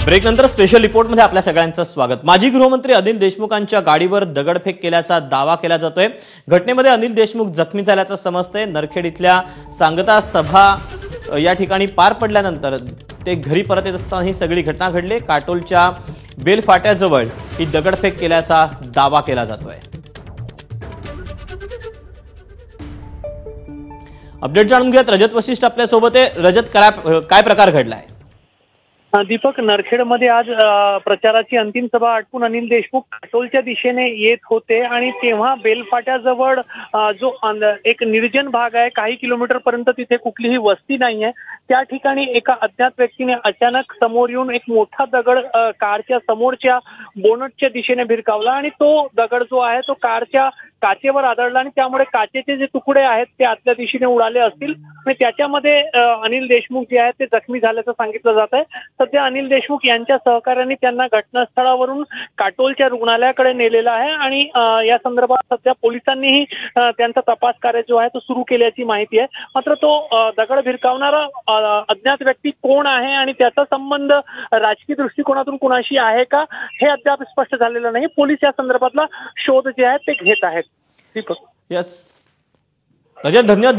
ब्रेकनंतर special रिपोर्टमध्ये आपल्या सगळ्यांचं स्वागत। माजी गृहमंत्री अनिल देशमुखांच्या गाडीवर दगडफेक केल्याचा दावा केला जातोय। घटनेमध्ये अनिल देशमुख जखमी झाल्याचं समजतंय। नरखेड इथल्या सांगता सभा या ठिकाणी पार पडल्यानंतर ते घरी परत येत असताना ही सगळी घटना घडली। काटोलच्या बेलफाट्याजवळ ही दगडफेक केल्याचा दावा केला जातोय। अपडेट जाणून घेऊयात, रजत वशिष्ठ आपल्या सोबत आहे। रजत, काय प्रकार घडलाय? दीपक, नरखेडमध्ये आज प्रचाराची अंतिम सभा आटपून अनिल देशमुख काटोलच्या दिशेने येत होते आणि तेव्हा बेलफाट्याजवळ जो एक निर्जन भाग आहे, काही किलोमीटर पर्यंत तिथे कुठलीही वस्ती नाहीये, त्या ठिकाणी एका अज्ञात व्यक्तीने अचानक समोर येऊन एक मोठा दगड कारच्या समोरच्या बोनटच्या दिशेने भिरकावला आणि तो दगड जो आहे तो कारच्या काचेवर आदळला आणि त्यामुळे काचेचे जे तुकडे आहेत ते आतल्या दिशेने उडाले असतील आणि त्याच्यामध्ये अनिल देशमुख जे आहेत ते जखमी झाल्याचं सांगितलं जात आहे। सध्या अनिल देशमुख यांच्या सहकार्याने त्यांना घटनास्थळावरून काटोलच्या रुग्णालयाकडे नेलेलं आहे आणि या संदर्भात सध्या पोलिसांनीही त्यांचा तपास कार्य जो आहे तो सुरू केल्याची माहिती आहे। मात्र तो दगड भिरकावणारा अज्ञात व्यक्ती कोण आहे आणि त्याचा संबंध राजकीय दृष्टिकोनातून कुणाशी आहे का हे अद्याप स्पष्ट झालेलं नाही। पोलीस या संदर्भातला शोध जे आहे ते घेत आहेत। दीपक, यस रजत, धन्यवाद।